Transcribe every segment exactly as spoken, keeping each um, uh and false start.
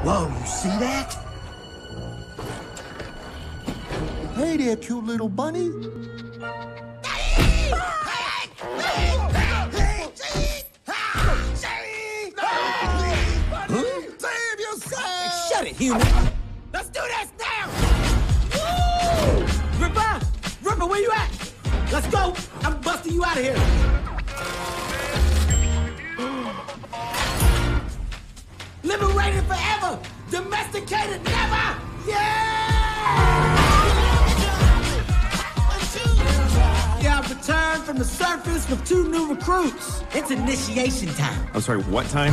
Whoa, you see that? Hey there, cute little bunny. Save yourself! Shut it, human! Let's do this now! Woo! Ripper! Ripper, where you at? Let's go! I'm busting you out of here! Liberated forever! Domesticated never! Yeah! Yeah, I've returned from the surface with two new recruits. It's initiation time. I'm sorry, what time?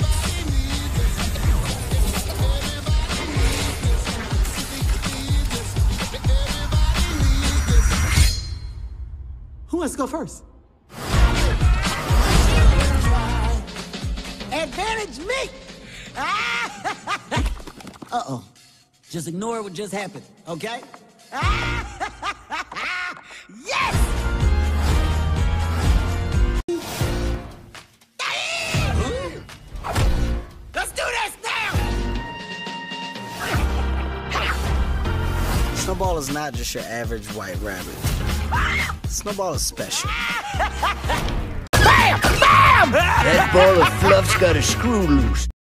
Who wants to go first? Advantage me! Uh-oh. Just ignore what just happened, okay? Yes! Let's do this now! Snowball is not just your average white rabbit. Snowball is special. Bam! Bam! That ball of fluff's got a screw loose.